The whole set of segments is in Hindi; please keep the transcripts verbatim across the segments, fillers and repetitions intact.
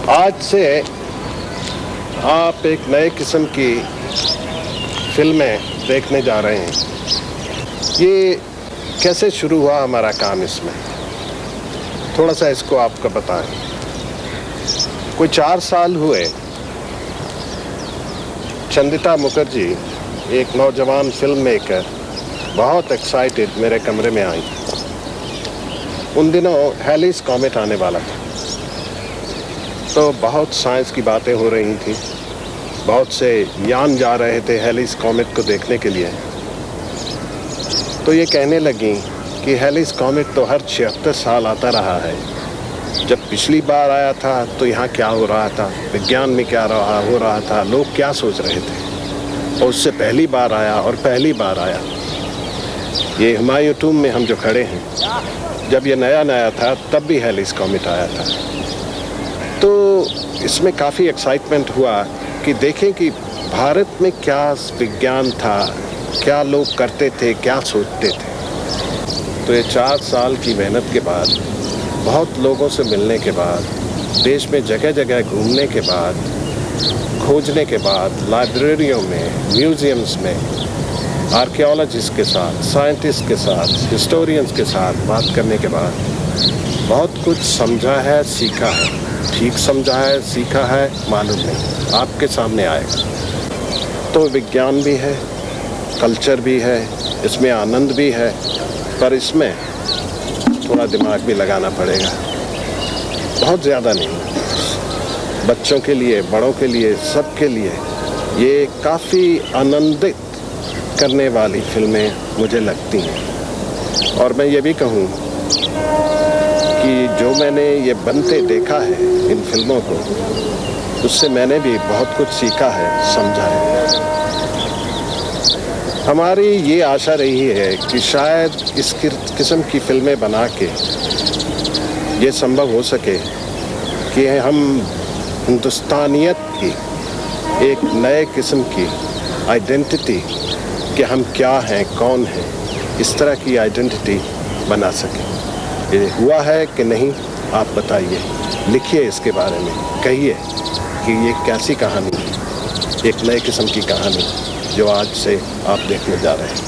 आज से आप एक नए किस्म की फिल्में देखने जा रहे हैं। ये कैसे शुरू हुआ हमारा काम इसमें, थोड़ा सा इसको आपको बताएं। कोई चार साल हुए, चंदिता मुखर्जी एक नौजवान फिल्म मेकर बहुत एक्साइटेड मेरे कमरे में आई। उन दिनों हैलीज कॉमेट आने वाला था, तो बहुत साइंस की बातें हो रही थी, बहुत से यान जा रहे थे हैलीज कॉमेट को देखने के लिए। तो ये कहने लगी कि हैलीज कॉमेट तो हर छिहत्तर साल आता रहा है। जब पिछली बार आया था तो यहाँ क्या हो रहा था, विज्ञान में क्या रहा हो रहा था, लोग क्या सोच रहे थे, और उससे पहली बार आया और पहली बार आया। ये हुमायूं टूम में हम जो खड़े हैं, जब ये नया नया था तब भी हैलीज कॉमेट आया था। तो इसमें काफ़ी एक्साइटमेंट हुआ कि देखें कि भारत में क्या विज्ञान था, क्या लोग करते थे, क्या सोचते थे। तो ये चार साल की मेहनत के बाद, बहुत लोगों से मिलने के बाद, देश में जगह जगह घूमने के बाद, खोजने के बाद, लाइब्रेरियों में, म्यूज़ियम्स में, आर्कियोलॉजिस्ट के साथ, साइंटिस्ट के साथ, हिस्टोरियंस के साथ बात करने के बाद बहुत कुछ समझा है, सीखा है। ठीक समझा है, सीखा है, मालूम नहीं, आपके सामने आएगा। तो विज्ञान भी है, कल्चर भी है, इसमें आनंद भी है, पर इसमें थोड़ा दिमाग भी लगाना पड़ेगा, बहुत ज़्यादा नहीं। बच्चों के लिए, बड़ों के लिए, सबके लिए ये काफ़ी आनंदित करने वाली फिल्में मुझे लगती हैं। और मैं ये भी कहूँ कि जो मैंने ये बनते देखा है इन फिल्मों को, उससे मैंने भी बहुत कुछ सीखा है, समझा है। हमारी ये आशा रही है कि शायद इस किस्म की फिल्में बना के ये संभव हो सके कि हम हिंदुस्तानियत की एक नए किस्म की आइडेंटिटी, कि हम क्या हैं, कौन हैं, इस तरह की आइडेंटिटी बना सकें। ये हुआ है कि नहीं, आप बताइए, लिखिए इसके बारे में, कहिए कि ये कैसी कहानी है, एक नए किस्म की कहानी जो आज से आप देखने जा रहे हैं।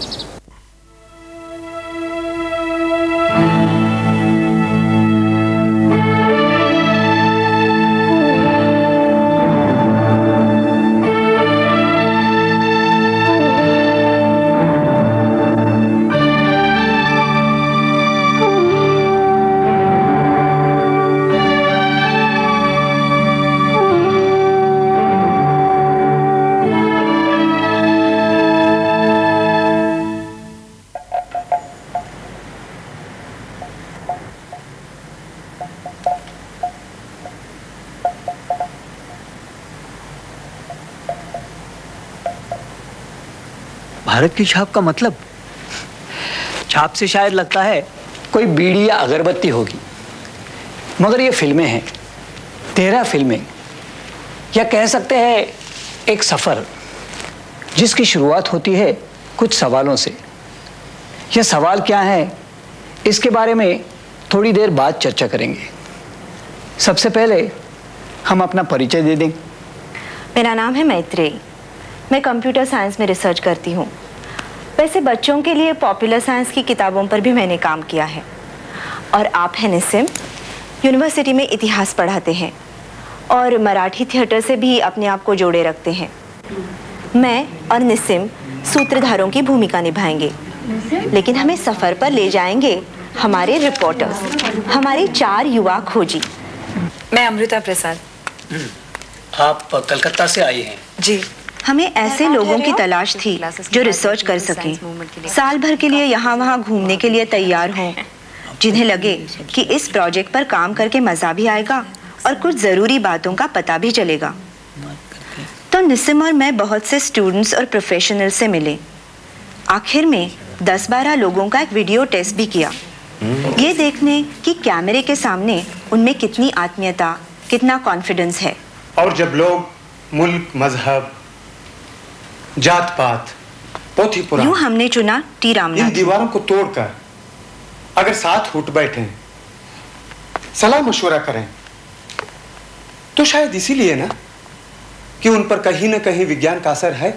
भारत की छाप का मतलब? छाप से शायद लगता है कोई बीड़ी या अगरबत्ती होगी, मगर ये फिल्में हैं, तेरह फिल्में, या कह सकते हैं एक सफर, जिसकी शुरुआत होती है कुछ सवालों से। यह सवाल क्या है, इसके बारे में थोड़ी देर बाद चर्चा करेंगे। सबसे पहले हम अपना परिचय दे दें। मेरा नाम है मैत्रेयी, मैं कंप्यूटर साइंस में रिसर्च करती हूँ। वैसे बच्चों के लिए पॉपुलर साइंस की किताबों पर भी मैंने काम किया है। और आप हैं निसिम, यूनिवर्सिटी में इतिहास पढ़ाते हैं और मराठी थिएटर से भी अपने आप को जोड़े रखते हैं। मैं और निसिम सूत्रधारों की भूमिका निभाएंगे, लेकिन हमें सफ़र पर ले जाएंगे हमारे रिपोर्टर्स, हमारे चार युवा खोजी। मैं अमृता प्रसाद। आप कलकत्ता से आई हैं? जी। हमें ऐसे लोगों की तलाश थी जो रिसर्च कर सकें, साल भर के लिए यहाँ वहाँ घूमने के लिए तैयार हों, जिन्हें लगे कि इस प्रोजेक्ट पर काम करके मज़ा भी आएगा और कुछ ज़रूरी बातों का पता भी चलेगा। तो निसिम और मैं बहुत से स्टूडेंट्स और प्रोफेशनल से मिले। आखिर में दस बारह लोगों का एक वीडियो टेस्ट भी किया, ये देखने कि कैमरे के सामने उनमें कितनी आत्मीयता, कितना कॉन्फिडेंस है। और जब लोग मुल्क, मजहब, जात पात, पोथी पुराण, यूं हमने चुना टी रामनाथ। इन दीवारों को तोड़कर अगर साथ उठ बैठें, सलाह मशवरा करें, तो शायद इसीलिए ना कि उन पर कहीं ना कहीं विज्ञान का असर है।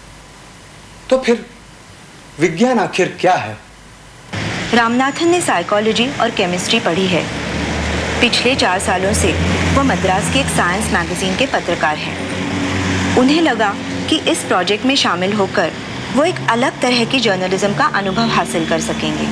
तो फिर विज्ञान आखिर क्या है? रामनाथन ने साइकोलॉजी और केमिस्ट्री पढ़ी है। पिछले चार सालों से वो मद्रास के एक साइंस मैगजीन के पत्रकार हैं। उन्हें लगा कि इस प्रोजेक्ट में शामिल होकर वो एक अलग तरह की जर्नलिज्म का अनुभव हासिल कर सकेंगे।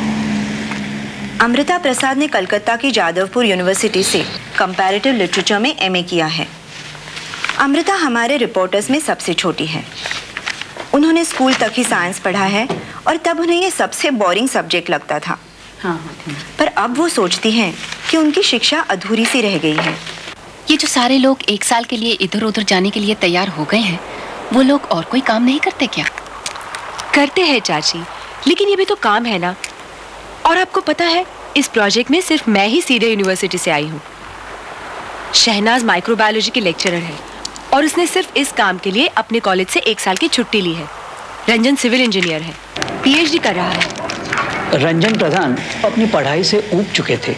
अमृता प्रसाद ने कलकत्ता की जादवपुर यूनिवर्सिटी से कंपैरेटिव लिटरेचर में एमए किया है। अमृता हमारे रिपोर्टर्स में सबसे छोटी है। उन्होंने स्कूल तक ही साइंस पढ़ा है और तब उन्हें यह सबसे बोरिंग सब्जेक्ट लगता था। हाँ, पर अब वो सोचती हैं कि उनकी शिक्षा अधूरी सी रह गई है। ये जो सारे लोग एक साल के लिए इधर उधर जाने के लिए तैयार हो गए हैं, वो लोग और कोई काम नहीं करते क्या? करते हैं चाची, लेकिन ये भी तो काम है ना। और आपको पता है, इस प्रोजेक्ट में सिर्फ मैं ही सीधे यूनिवर्सिटी से आई हूँ। शहनाज माइक्रोबायोलॉजी की लेक्चरर है और उसने सिर्फ इस काम के लिए अपने कॉलेज से एक साल की छुट्टी ली है। रंजन सिविल इंजीनियर है, पीएचडी कर रहा है। रंजन प्रधान अपनी पढ़ाई से ऊब चुके थे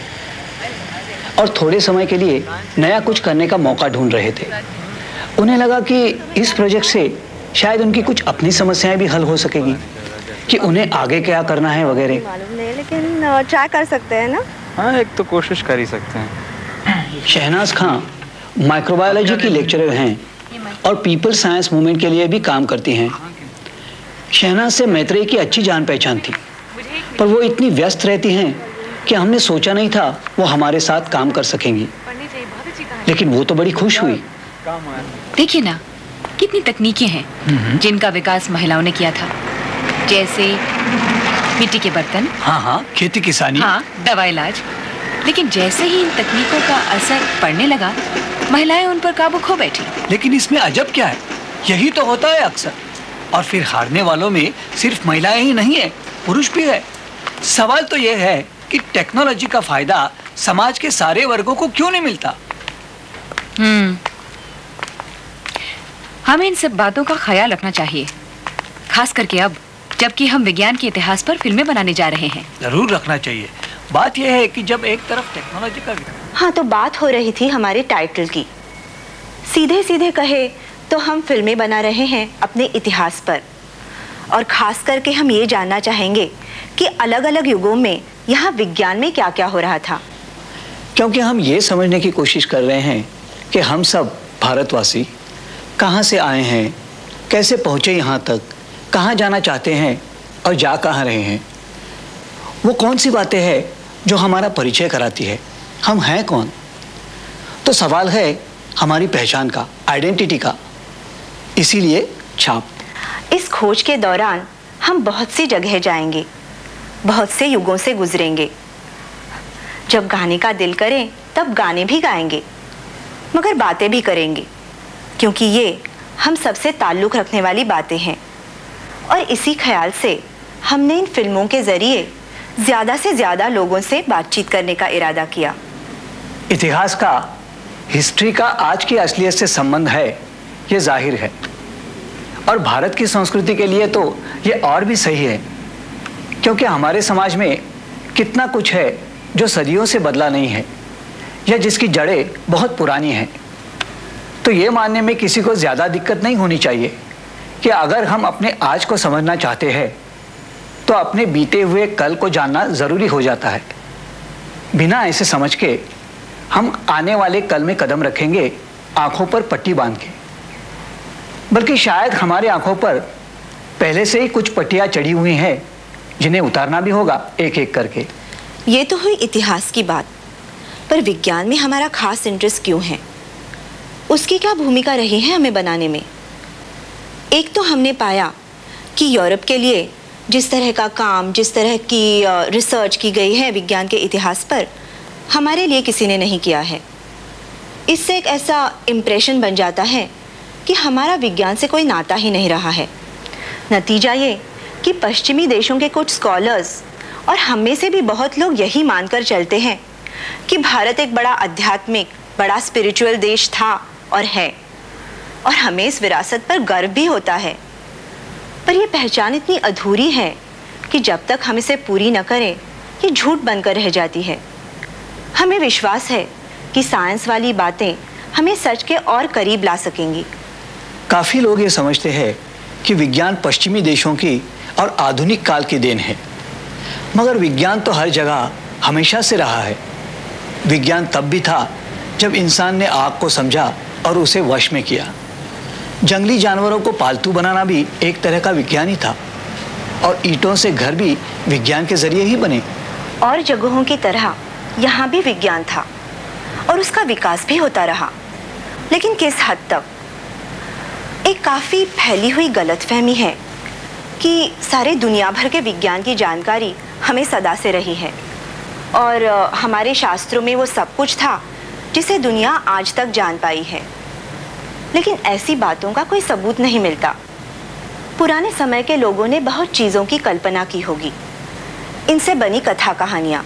और थोड़े समय के लिए नया कुछ करने का मौका ढूंढ रहे थे। उन्हें लगा कि इस प्रोजेक्ट से शायद उनकी कुछ अपनी समस्याएं भी हल हो सकेगी, कि उन्हें आगे क्या करना है वगैरह। मालूम नहीं, लेकिन ट्राई कर सकते हैं ना। हाँ, एक तो कोशिश कर ही सकते हैं। शहनाज खां माइक्रोबायोलॉजी की लेक्चरर हैं और पीपल साइंस मूवमेंट के लिए भी काम करती हैं। शहनाज से मैत्रेयी की अच्छी जान पहचान थी, पर वो इतनी व्यस्त रहती हैं कि हमने सोचा नहीं था वो हमारे साथ काम कर सकेंगी। लेकिन वो तो बड़ी खुश हुई। देखिए ना, कितनी तकनीकें हैं जिनका विकास महिलाओं ने किया था, जैसे मिट्टी के बर्तन, हाँ हाँ, खेती किसानी, हाँ, दवा इलाज। लेकिन जैसे ही इन तकनीकों का असर पड़ने लगा, महिलाएं उन पर काबू खो बैठी। लेकिन इसमें अजब क्या है, यही तो होता है अक्सर। और फिर हारने वालों में सिर्फ महिलाएं ही नहीं है, पुरुष भी है। सवाल तो यह है कि टेक्नोलॉजी का फायदा समाज के सारे वर्गों को क्यों नहीं मिलता? हम्म हमें इन सब बातों का ख्याल रखना चाहिए, खास करके अब जबकि हम विज्ञान के इतिहास पर फिल्में बनाने जा रहे हैं। जरूर रखना चाहिए। बात यह है कि जब एक तरफ टेक्नोलॉजी का, हाँ, तो बात हो रही थी हमारे टाइटल की। सीधे सीधे कहे तो हम फिल्में बना रहे हैं अपने इतिहास पर, और खास करके हम ये जानना चाहेंगे कि अलग अलग युगों में यहाँ विज्ञान में क्या क्या हो रहा था। क्योंकि हम ये समझने की कोशिश कर रहे हैं कि हम सब भारतवासी कहाँ से आए हैं, कैसे पहुँचे यहाँ तक, कहाँ जाना चाहते हैं और जा कहाँ रहे हैं। वो कौन सी बातें हैं जो हमारा परिचय कराती है, हम हैं कौन। तो सवाल है हमारी पहचान का, आइडेंटिटी का। इसीलिए छाप। इस खोज के दौरान हम बहुत सी जगह जाएंगे, बहुत से युगों से गुजरेंगे। जब गाने का दिल करे तब गाने भी गाएंगे, मगर बातें भी करेंगे, क्योंकि ये हम सबसे ताल्लुक़ रखने वाली बातें हैं। और इसी ख्याल से हमने इन फिल्मों के ज़रिए ज़्यादा से ज़्यादा लोगों से बातचीत करने का इरादा किया। इतिहास का, हिस्ट्री का आज की असलियत से संबंध है, ये जाहिर है। और भारत की संस्कृति के लिए तो ये और भी सही है, क्योंकि हमारे समाज में कितना कुछ है जो सदियों से बदला नहीं है या जिसकी जड़ें बहुत पुरानी हैं। तो ये मानने में किसी को ज़्यादा दिक्कत नहीं होनी चाहिए कि अगर हम अपने आज को समझना चाहते हैं तो अपने बीते हुए कल को जानना ज़रूरी हो जाता है। बिना ऐसे समझ के हम आने वाले कल में कदम रखेंगे आंखों पर पट्टी बांध के, बल्कि शायद हमारे आंखों पर पहले से ही कुछ पट्टियाँ चढ़ी हुई हैं जिन्हें उतारना भी होगा एक एक करके। ये तो हुई इतिहास की बात, पर विज्ञान में हमारा खास इंटरेस्ट क्यों है, उसकी क्या भूमिका रही है हमें बनाने में। एक तो हमने पाया कि यूरोप के लिए जिस तरह का काम, जिस तरह की रिसर्च की गई है विज्ञान के इतिहास पर, हमारे लिए किसी ने नहीं किया है। इससे एक ऐसा इम्प्रेशन बन जाता है कि हमारा विज्ञान से कोई नाता ही नहीं रहा है। नतीजा ये कि पश्चिमी देशों के कुछ स्कॉलर्स और हम में से भी बहुत लोग यही मानकर चलते हैं कि भारत एक बड़ा आध्यात्मिक, बड़ा स्पिरिचुअल देश था और है, और हमें इस विरासत पर गर्व भी होता है। पर यह पहचान इतनी अधूरी है कि जब तक हम इसे पूरी न करें ये झूठ बनकर रह जाती है। हमें विश्वास है कि साइंस वाली बातें हमें सच के और करीब ला सकेंगी। काफी लोग ये समझते हैं कि विज्ञान पश्चिमी देशों की और आधुनिक काल की देन है, मगर विज्ञान तो हर जगह हमेशा से रहा है। विज्ञान तब भी था जब इंसान ने आग को समझा और उसे वश में किया। जंगली जानवरों को पालतू बनाना भी एक तरह का विज्ञान ही था, और ईंटों से घर भी विज्ञान के जरिए ही बने। और जगहों की तरह यहाँ भी विज्ञान था और उसका विकास भी होता रहा, लेकिन किस हद तक? एक काफी फैली हुई गलतफहमी है कि सारे दुनिया भर के विज्ञान की जानकारी हमें सदा से रही है और हमारे शास्त्रों में वो सब कुछ था जिसे दुनिया आज तक जान पाई है। लेकिन ऐसी बातों का कोई सबूत नहीं मिलता। पुराने समय के लोगों ने बहुत चीज़ों की कल्पना की होगी, इनसे बनी कथा कहानियाँ।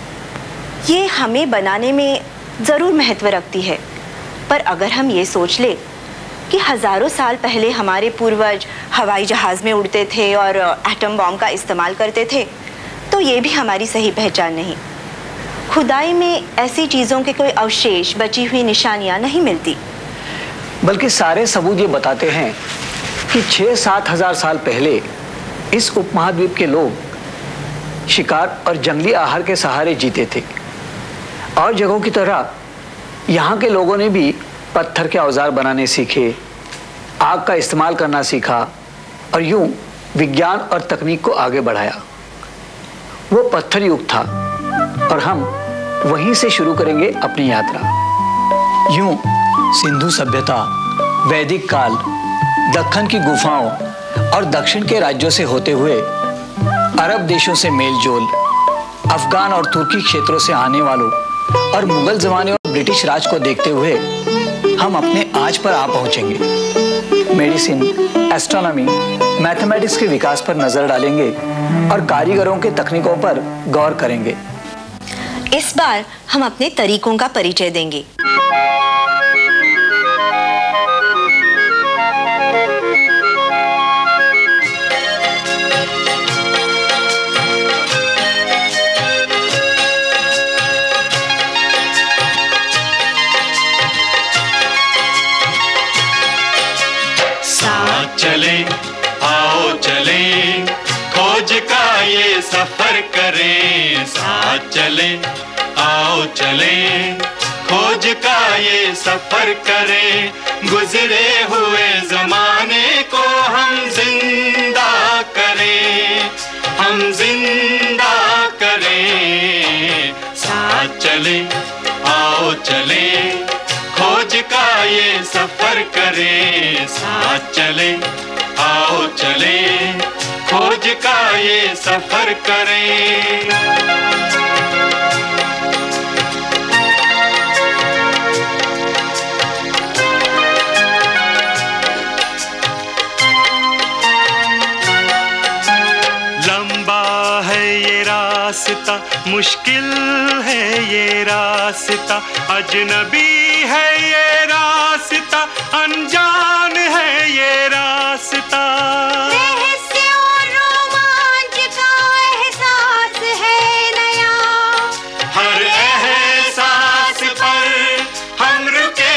ये हमें बनाने में ज़रूर महत्व रखती है, पर अगर हम ये सोच ले कि हज़ारों साल पहले हमारे पूर्वज हवाई जहाज़ में उड़ते थे और एटम बॉम्ब का इस्तेमाल करते थे, तो ये भी हमारी सही पहचान नहीं। खुदाई में ऐसी चीज़ों के कोई अवशेष, बची हुई निशानियाँ नहीं मिलती। बल्कि सारे सबूत ये बताते हैं कि छः सात हजार साल पहले इस उपमहाद्वीप के लोग शिकार और जंगली आहार के सहारे जीते थे। और जगहों की तरह यहाँ के लोगों ने भी पत्थर के औजार बनाने सीखे, आग का इस्तेमाल करना सीखा और यूं विज्ञान और तकनीक को आगे बढ़ाया। वो पत्थर युग था और हम वहीं से शुरू करेंगे अपनी यात्रा। यूं सिंधु सभ्यता, वैदिक काल, दक्कन की गुफाओं और दक्षिण के राज्यों से होते हुए अरब देशों से मेलजोल, अफगान और तुर्की क्षेत्रों से आने वालों और मुगल जमाने और ब्रिटिश राज को देखते हुए हम अपने आज पर आ पहुंचेंगे। मेडिसिन, एस्ट्रोनॉमी, मैथमेटिक्स के विकास पर नजर डालेंगे और कारीगरों के तकनीकों पर गौर करेंगे। इस बार हम अपने तरीकों का परिचय देंगे। चले आओ चले, खोज का ये सफर करें। साथ चले आओ चले, खोज का ये सफर करें। गुजरे हुए जमाने को हम जिंदा करें, हम जिंदा करें। साथ चले आओ चले, खोज का ये सफर करें। साथ चले आओ चले, खोज का ये सफर करें। लंबा है ये रास्ता, मुश्किल है ये रास्ता, अजनबी है ये रास्ता, अनजान है ये रास्ता। रहस्य और रोमांच का एहसास है नया, हर एहसास पर हम रुके।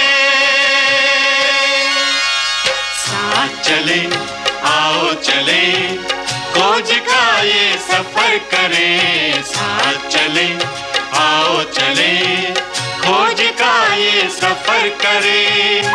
साथ चले आओ चले, खोज का ये सफर करें। साथ चले आओ चले, खोज का ये सफर करें।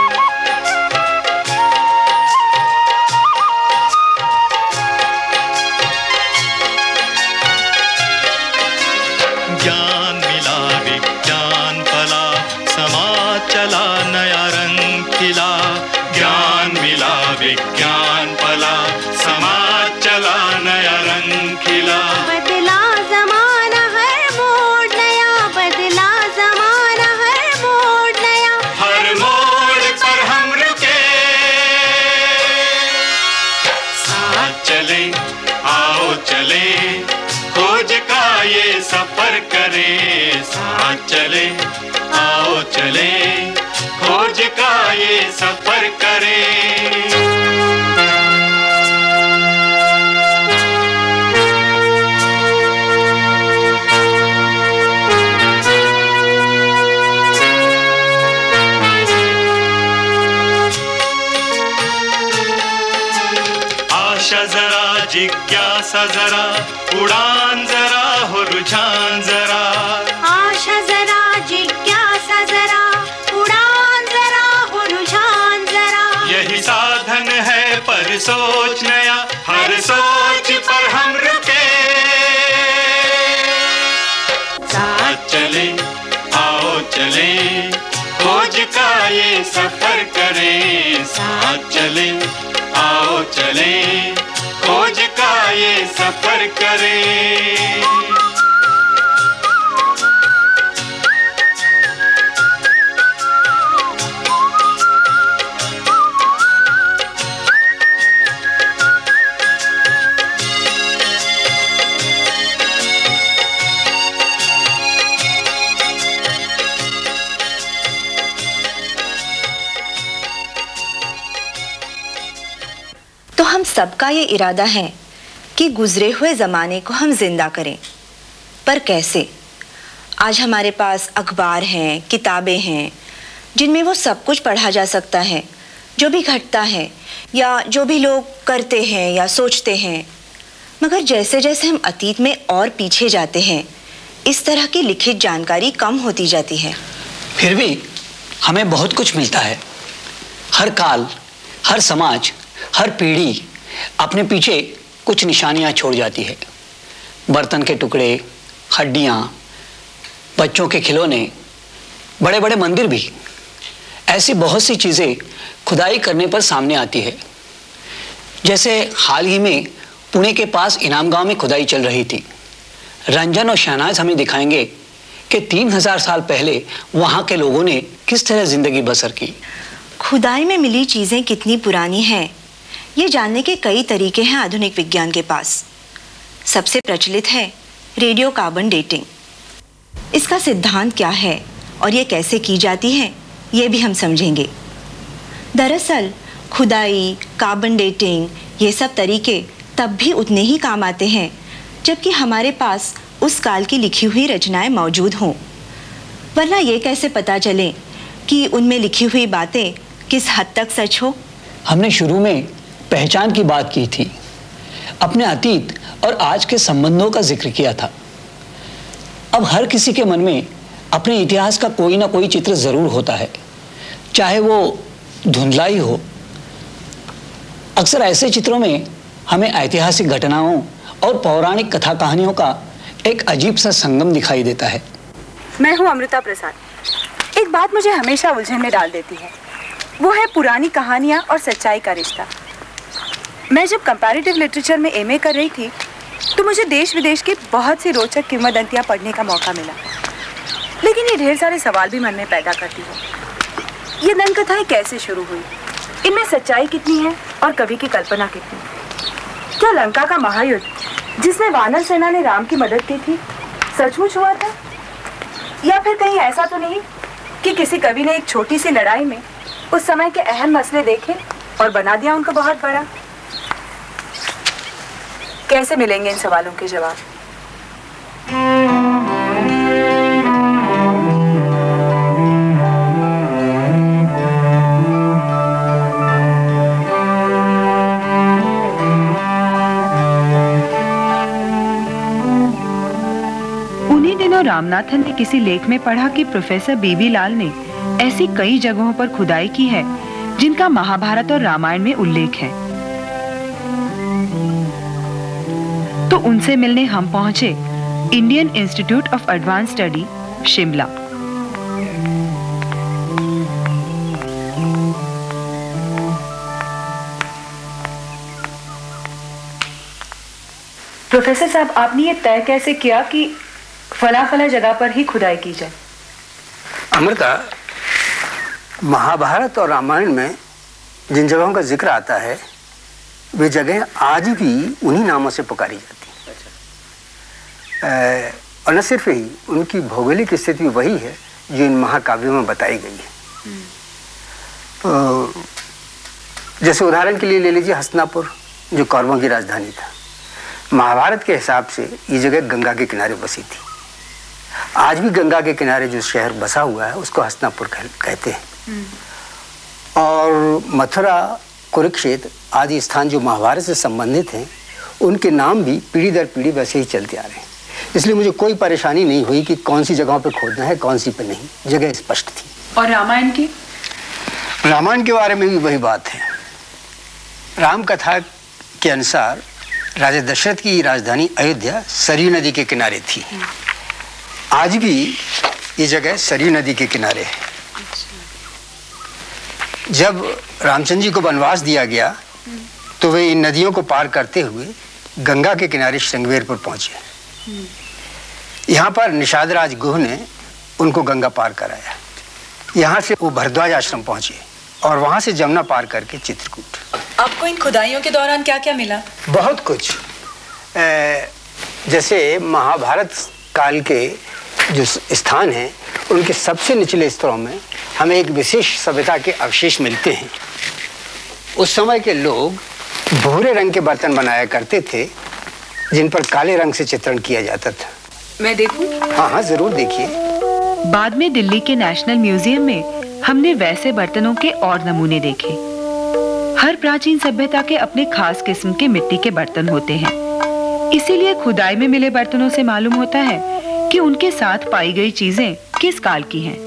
ज्ञान मिला विज्ञान फला, समाज चला नया रंग खिला। ज्ञान मिला विज्ञान फला, समाज चला नया रंग खिला। बदला जमाना हर मोड़ नया, बदला जमाना हर मोड़ नया, हर मोड़ पर हम रुके। साथ चले आओ चले, खोज का ये सफर करें। साथ चले आओ चले, खोज का ये सफर करें। जिज्ञासा जरा, उड़ान जरा हो रुझान जरा, आशा जरा, जिज्ञासा जरा, उड़ान जरा हो रुझान जरा। यही साधन है पर सोच नया, हर सोच पर हम रुके। साथ चले आओ चले, खोज का ये सफर करें। साथ चले आओ चले, खोज का ये सफर करें। तो हम सबका ये इरादा है कि गुजरे हुए ज़माने को हम जिंदा करें, पर कैसे? आज हमारे पास अखबार हैं, किताबें हैं, जिनमें वो सब कुछ पढ़ा जा सकता है जो भी घटता है या जो भी लोग करते हैं या सोचते हैं। मगर जैसे जैसे हम अतीत में और पीछे जाते हैं, इस तरह की लिखित जानकारी कम होती जाती है। फिर भी हमें बहुत कुछ मिलता है। हर काल, हर समाज, हर पीढ़ी अपने पीछे कुछ निशानियां छोड़ जाती है। बर्तन के टुकड़े, हड्डियां, बच्चों के खिलौने, बड़े बड़े मंदिर भी, ऐसी बहुत सी चीज़ें खुदाई करने पर सामने आती है। जैसे हाल ही में पुणे के पास इनाम गांव में खुदाई चल रही थी। रंजन और शहनाज हमें दिखाएंगे कि तीन हजार साल पहले वहाँ के लोगों ने किस तरह जिंदगी बसर की। खुदाई में मिली चीज़ें कितनी पुरानी हैं, ये जानने के कई तरीके हैं आधुनिक विज्ञान के पास। सबसे प्रचलित है रेडियो कार्बन डेटिंग। इसका सिद्धांत क्या है और ये कैसे की जाती है, ये भी हम समझेंगे। दरअसल खुदाई, कार्बन डेटिंग, ये सब तरीके तब भी उतने ही काम आते हैं जबकि हमारे पास उस काल की लिखी हुई रचनाएं मौजूद हों। वरना ये कैसे पता चले कि उनमें लिखी हुई बातें किस हद तक सच हो। हमने शुरू में पहचान की बात की थी, अपने अतीत और आज के संबंधों का जिक्र किया था। अब हर किसी के मन में अपने इतिहास का कोई ना कोई चित्र जरूर होता है, चाहे वो धुंधला ही हो। अक्सर ऐसे चित्रों में हमें ऐतिहासिक घटनाओं और पौराणिक कथा कहानियों का एक अजीब सा संगम दिखाई देता है। मैं हूँ अमृता प्रसाद। एक बात मुझे हमेशा उलझन में डाल देती है, वो है पुरानी कहानियाँ और सच्चाई का रिश्ता। मैं जब कंपैरेटिव लिटरेचर में एमए कर रही थी तो मुझे देश विदेश की बहुत सी रोचक किंवदंतियाँ पढ़ने का मौका मिला, लेकिन ये ढेर सारे सवाल भी मन में पैदा करती है। ये दंतकथाएं कैसे शुरू हुई, इनमें सच्चाई कितनी है और कवि की कल्पना कितनी? क्या लंका का महायुद्ध जिसमें वानर सेना ने राम की मदद की थी सचमुच हुआ था, या फिर कहीं ऐसा तो नहीं कि किसी कवि ने एक छोटी सी लड़ाई में उस समय के अहम मसले देखे और बना दिया उनको बहुत बड़ा? कैसे मिलेंगे इन सवालों के जवाब? उन्हीं दिनों रामनाथन ने किसी लेख में पढ़ा कि प्रोफेसर बीबी लाल ने ऐसी कई जगहों पर खुदाई की है जिनका महाभारत और रामायण में उल्लेख है। तो उनसे मिलने हम पहुंचे Indian Institute of Advance Study, Shimla. Professor साहब, आपने ये तय कैसे किया कि फला फला जगह पर ही खुदाई की जाए? अमृता, महाभारत और रामायण में जिन जगहों का जिक्र आता है वे जगह आज भी उन्हीं नामों से पुकारी जाती हैं। और न सिर्फ ही उनकी भौगोलिक स्थिति वही है जो इन महाकाव्यों में बताई गई है। तो जैसे उदाहरण के लिए ले लीजिए हस्तिनापुर, जो कौरवों की राजधानी था। महाभारत के हिसाब से ये जगह गंगा के किनारे बसी थी। आज भी गंगा के किनारे जो शहर बसा हुआ है उसको हस्तिनापुर कहते हैं। और मथुरा, कुरुक्षेत्र आदि स्थान जो महाभारत से संबंधित हैं उनके नाम भी पीढ़ी दर पीढ़ी वैसे ही चलते आ रहे हैं। इसलिए मुझे कोई परेशानी नहीं हुई कि कौन सी जगहों पे खोदना है, कौन सी पे नहीं। जगह स्पष्ट थी। और रामायण की? रामायण के बारे में भी वही बात है। राम कथा के अनुसार राजा दशरथ की राजधानी अयोध्या सरयू नदी के किनारे थी। आज भी ये जगह सरयू नदी के किनारे है। जब रामचंद्र जी को वनवास दिया गया तो वे इन नदियों को पार करते हुए गंगा के किनारे श्रृंगवेरपुर पहुंचे। यहाँ पर निषाद राज गुह ने उनको गंगा पार कराया। यहाँ से वो भरद्वाज आश्रम पहुंचे और वहां से जमुना पार करके चित्रकूट। आपको इन खुदाइयों के दौरान क्या क्या मिला? बहुत कुछ। ए, जैसे महाभारत काल के जो स्थान हैं उनके सबसे निचले स्तरों में हमें एक विशेष सभ्यता के अवशेष मिलते हैं। उस समय के लोग भूरे रंग के बर्तन बनाया करते थे जिन पर काले रंग से चित्रण किया जाता था। मैं देखूं? हाँ हाँ जरूर देखिए। बाद में दिल्ली के नेशनल म्यूजियम में हमने वैसे बर्तनों के और नमूने देखे। हर प्राचीन सभ्यता के अपने खास किस्म के मिट्टी के बर्तन होते हैं। इसीलिए खुदाई में मिले बर्तनों से मालूम होता है कि उनके साथ पाई गई चीजें किस काल की हैं।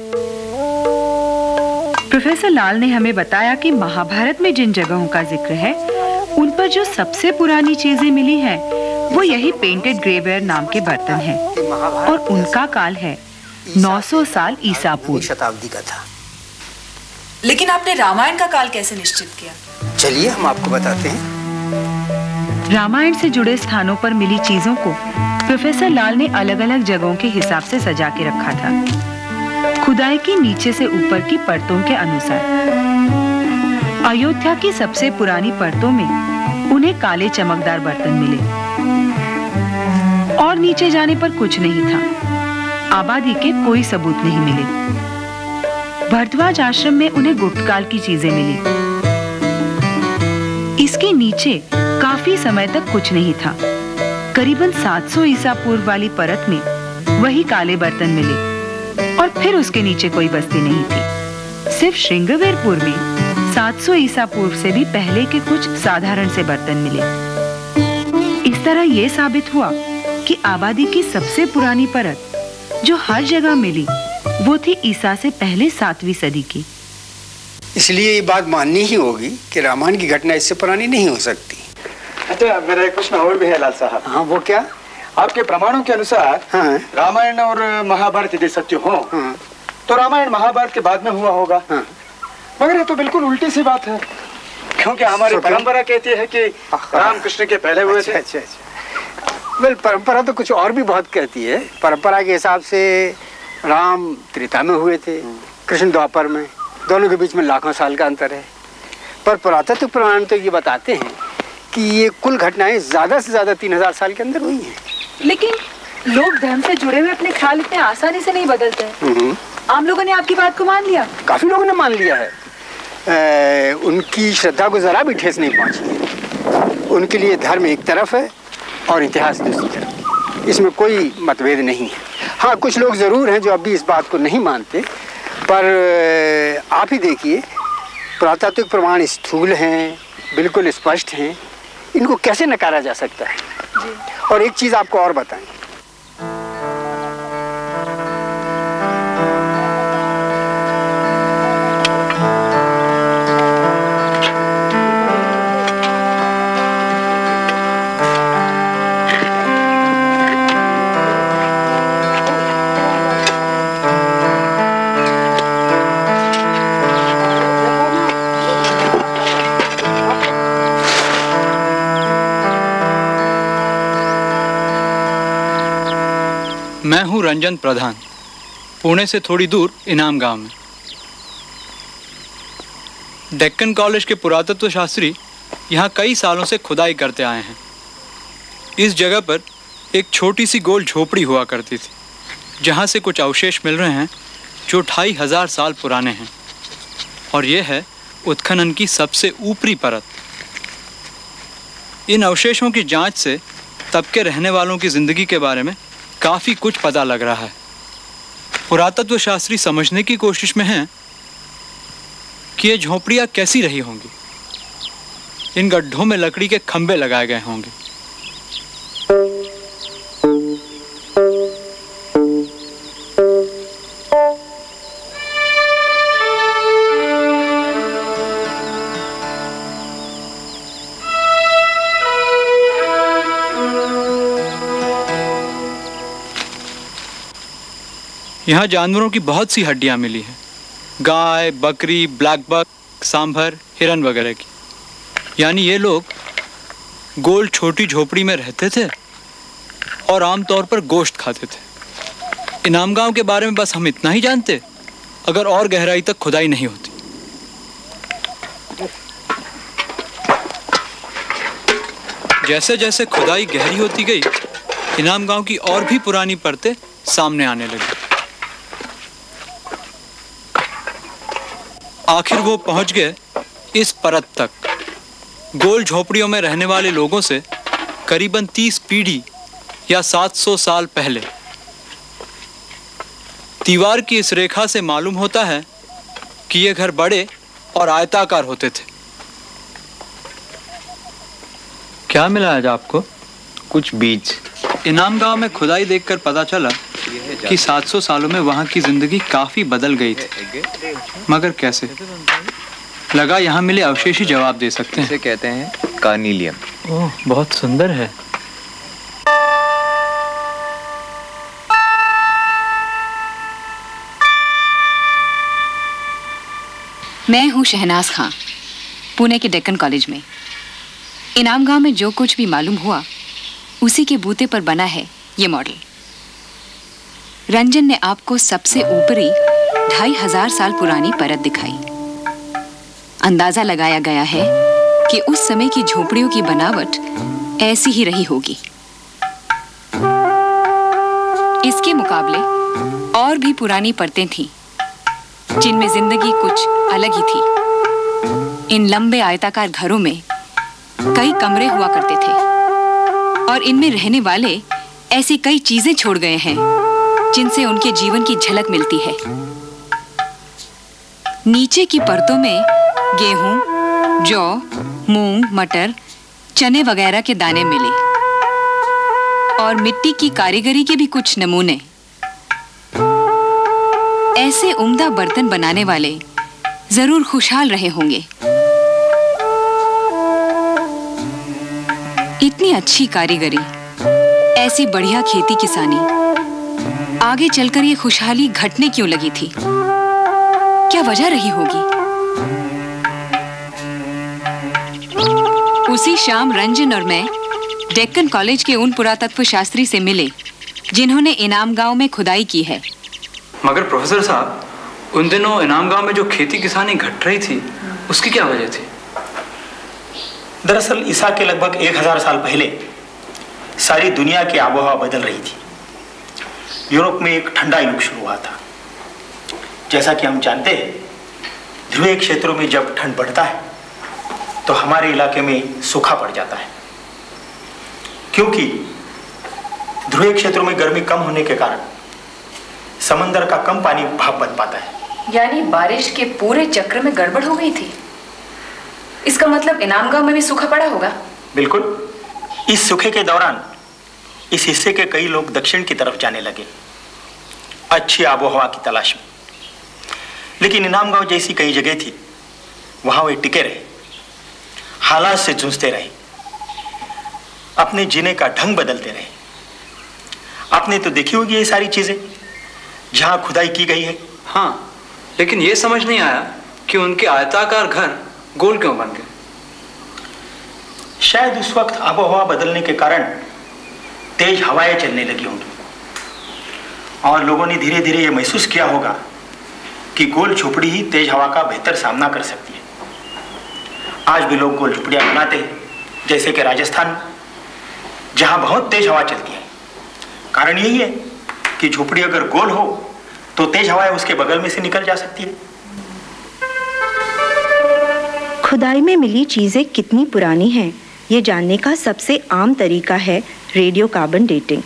प्रोफेसर लाल ने हमें बताया कि महाभारत में जिन जगहों का जिक्र है उन पर जो सबसे पुरानी चीजें मिली हैं वो यही पेंटेड ग्रेवेयर नाम के बर्तन हैं और उनका काल है नौ सौ साल ईसा पूर्व शताब्दी का था। लेकिन आपने रामायण का काल कैसे निश्चित किया? चलिए हम आपको बताते हैं। रामायण से जुड़े स्थानों पर मिली चीजों को प्रोफेसर लाल ने अलग अलग जगहों के हिसाब से सजा के रखा था, खुदाई की नीचे से ऊपर की परतों के अनुसार। अयोध्या की सबसे पुरानी परतों में उन्हें काले चमकदार बर्तन मिले और नीचे जाने पर कुछ नहीं था। आबादी के कोई सबूत नहीं मिले। भरद्वाज आश्रम में उन्हें गुप्त काल की चीजें मिली। इसके नीचे काफी समय तक कुछ नहीं था। करीबन सात सौ ईसा पूर्व वाली परत में वही काले बर्तन मिले और फिर उसके नीचे कोई बस्ती नहीं थी। सिर्फ श्रृंगवेरपुर में सात सौ ईसा पूर्व से भी पहले के कुछ साधारण से बर्तन मिले। इस तरह यह साबित हुआ कि आबादी की सबसे पुरानी परत जो हर जगह मिली वो थी ईसा से पहले सातवीं सदी की। इसलिए ये बात माननी ही होगी कि रामायण की घटना इससे पुरानी नहीं हो सकती। अच्छा, मेरा एक प्रश्न और भी है लाल साहब। हाँ, वो क्या? आपके प्रमाणों के अनुसार हाँ? रामायण और महाभारत यदि सत्य हो हाँ? तो रामायण महाभारत के बाद में हुआ होगा हाँ? मगर ये तो बिल्कुल उल्टी सी बात है, क्योंकि हमारी परंपरा कहती है कि राम कृष्ण के पहले हुए थे। अच्छा अच्छा। वेल, परंपरा तो कुछ और भी बहुत कहती है। परंपरा के हिसाब से राम त्रेता में हुए थे, कृष्ण द्वापर में। दोनों के बीच में लाखों साल का अंतर है। पर पुरातत्व प्रमाण तो ये बताते हैं कि ये कुल घटनाएं ज्यादा से ज्यादा तीन हजार साल के अंदर हुई हैं। लेकिन लोग धर्म से जुड़े हुए अपने ख्याल इतने आसानी से नहीं बदलते हैं। आम लोगों ने आपकी बात को मान लिया? काफी लोगों ने मान लिया है। ए, उनकी श्रद्धा को जरा भी ठेस नहीं पहुंची है। उनके लिए धर्म एक तरफ है और इतिहास दूसरी तरफ। इसमें कोई मतभेद नहीं है। हाँ, कुछ लोग जरूर हैं जो अभी इस बात को नहीं मानते, पर आप ही देखिए, पुरातात्विक प्रमाण स्थूल हैं, बिल्कुल स्पष्ट हैं। इनको कैसे नकारा जा सकता है? जी। और एक चीज आपको और बताएं, मैं हूं रंजन प्रधान, पुणे से थोड़ी दूर इनाम गांव में। डेक्कन कॉलेज के पुरातत्व शास्त्री यहाँ कई सालों से खुदाई करते आए हैं। इस जगह पर एक छोटी सी गोल झोपड़ी हुआ करती थी, जहाँ से कुछ अवशेष मिल रहे हैं जो ढाई हजार साल पुराने हैं। और यह है उत्खनन की सबसे ऊपरी परत। इन अवशेषों की जांच से तब के रहने वालों की जिंदगी के बारे में काफ़ी कुछ पता लग रहा है। पुरातत्व शास्त्री समझने की कोशिश में हैं कि ये झोपड़ियाँ कैसी रही होंगी। इन गड्ढों में लकड़ी के खंभे लगाए गए होंगे यहाँ जानवरों की बहुत सी हड्डियाँ मिली हैं, गाय, बकरी, ब्लैक बक, सांभर, हिरन वगैरह की। यानी ये लोग गोल छोटी झोपड़ी में रहते थे और आमतौर पर गोश्त खाते थे। इनाम गांव के बारे में बस हम इतना ही जानते, अगर और गहराई तक खुदाई नहीं होती। जैसे जैसे खुदाई गहरी होती गई, इनाम गांव की और भी पुरानी परतें सामने आने लगी। आखिर वो पहुंच गए इस परत तक। गोल झोपड़ियों में रहने वाले लोगों से करीबन तीस पीढ़ी या सात सौ साल पहले। दीवार की इस रेखा से मालूम होता है कि ये घर बड़े और आयताकार होते थे। क्या मिला आज आपको? कुछ बीज। इनाम गांव में खुदाई देखकर पता चला कि सात सौ सालों में वहां की जिंदगी काफी बदल गई थी। मगर कैसे? लगा यहाँ मिले अवशेष ही जवाब दे सकते हैं। इसे कहते हैं कार्निलियम। ओह, बहुत सुंदर है। मैं हूँ शहनाज खां, पुणे के डेक्कन कॉलेज में। इनाम गांव में जो कुछ भी मालूम हुआ उसी के बूते पर बना है ये मॉडल। रंजन ने आपको सबसे ऊपरी ढाई हजार साल पुरानी परत दिखाई। अंदाजा लगाया गया है कि उस समय की झोपड़ियों की बनावट ऐसी ही रही होगी। इसके मुकाबले और भी पुरानी परतें थीं, जिनमें जिंदगी कुछ अलग ही थी। इन लंबे आयताकार घरों में कई कमरे हुआ करते थे और इनमें रहने वाले ऐसी कई चीजें छोड़ गए हैं जिनसे उनके जीवन की झलक मिलती है। नीचे की परतों में गेहूं, जौ, मूंग, मटर, चने वगैरह के दाने मिले और मिट्टी की कारीगरी के भी कुछ नमूने। ऐसे उम्दा बर्तन बनाने वाले जरूर खुशहाल रहे होंगे। इतनी अच्छी कारीगरी, ऐसी बढ़िया खेती किसानी, आगे चलकर ये खुशहाली घटने क्यों लगी थी? क्या वजह रही होगी? उसी शाम रंजन और मैं डेक्कन कॉलेज के उन पुरातत्व शास्त्री से मिले जिन्होंने इनाम गांव में खुदाई की है। मगर प्रोफेसर साहब, उन दिनों इनाम गांव में जो खेती किसानी घट रही थी उसकी क्या वजह थी? दरअसल ईसा के लगभग एक हजार साल पहले सारी दुनिया की आबोहवा बदल रही थी। यूरोप में एक ठंडा युग शुरू हुआ था। जैसा कि हम जानते हैं, ध्रुवीय क्षेत्रों में जब ठंड बढ़ता है तो हमारे इलाके में सूखा पड़ जाता है, क्योंकि ध्रुवीय क्षेत्रों में गर्मी कम होने के कारण समंदर का कम पानी भाप बन पाता है। यानी बारिश के पूरे चक्र में गड़बड़ हो गई थी। इसका मतलब इनाम गांव में भी सूखा पड़ा होगा। बिल्कुल। इस सूखे के दौरान इस हिस्से के कई लोग दक्षिण की तरफ जाने लगे, अच्छी आबोहवा की तलाश में। लेकिन इनाम गांव जैसी कई जगह थी, वहां वे टिके रहे, हालात से जूझते रहे, अपने जीने का ढंग बदलते रहे। आपने तो देखी होगी ये सारी चीजें जहां खुदाई की गई है। हाँ, लेकिन ये समझ नहीं आया कि उनके आयताकार घर गोल क्यों बन गए। शायद उस वक्त आबोहवा बदलने के कारण तेज हवाएं चलने लगी होंगी और लोगों ने धीरे धीरे ये महसूस किया होगा कि गोल झोपड़ी ही तेज हवा का बेहतर सामना कर सकती है। आज भी लोग गोल झोपड़ियां बनाते हैं, जैसे कि राजस्थान, जहां बहुत तेज हवा चलती है। कारण यही है कि झोपड़ी अगर गोल हो तो तेज हवाएं उसके बगल में से निकल जा सकती है। खुदाई में मिली चीजें कितनी पुरानी हैं, ये जानने का सबसे आम तरीका है रेडियो कार्बन डेटिंग।